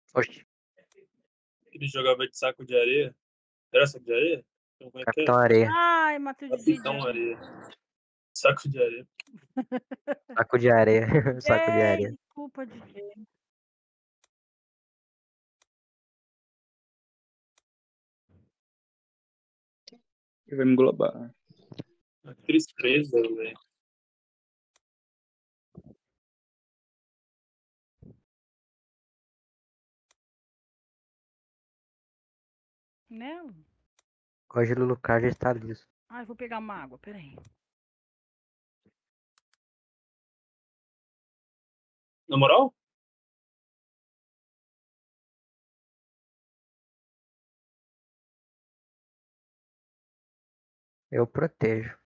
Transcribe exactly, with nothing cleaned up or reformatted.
Oxi. Ele jogava de saco de areia. Era saco de areia? Então como é que é? Capitão Areia. Ai, Matheus Capitão Dividido. Areia. Saco de areia. Saco de areia, saco de Ei, areia. desculpa, D J. Ele vai me englobar. A tristeza, velho. Né? O Ângelo Lucas já está liso. Ai, vou pegar uma água, peraí. Na moral? Eu protejo.